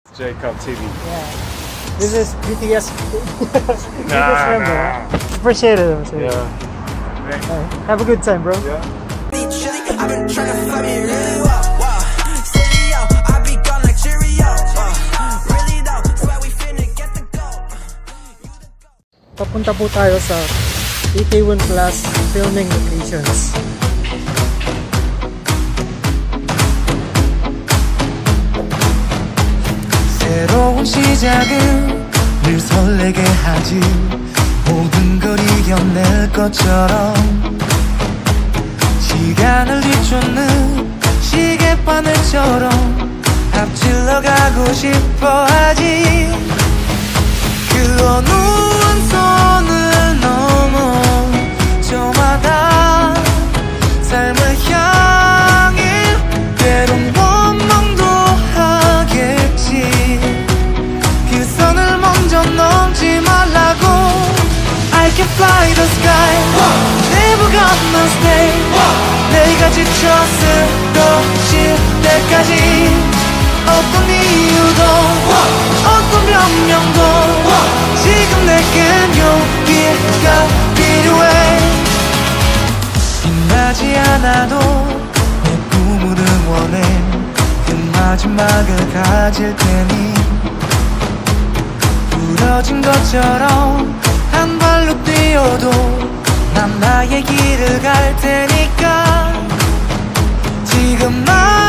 Jacob TV. Yeah. This is BTS biggest member. Appreciate it. So. Yeah. Have a good time, bro. Yeah. I've been trying to find me really well. Stereo, I be gone like Cheerio. Really though, swear we finna get the goal. Papunta po tayo sa Itaewon Plus filming locations. 새로운 시작은 늘 설레게 하지. 모든 걸 이겨낼 것처럼 시간을 뒤쫓는 시계바늘처럼 앞질러 가고 싶어 하지. 그 어느 한 선을 넘어 저마다 삶을 향해 때론 원망도 하겠지. 그 선을 먼저 넘지 말라고. I can fly the sky, never gonna stay. 내가 지쳐 쓰러질 때까지 어떤 이유도 어떤 변명도 지금 내겐 용기가 필요해. 빛나지 않아도 내 꿈을 응원해. 그 마지막을 가질 테니 부러진 것처럼 한 발로 뛰어도 난 나의 길을 갈 테니까 지금 나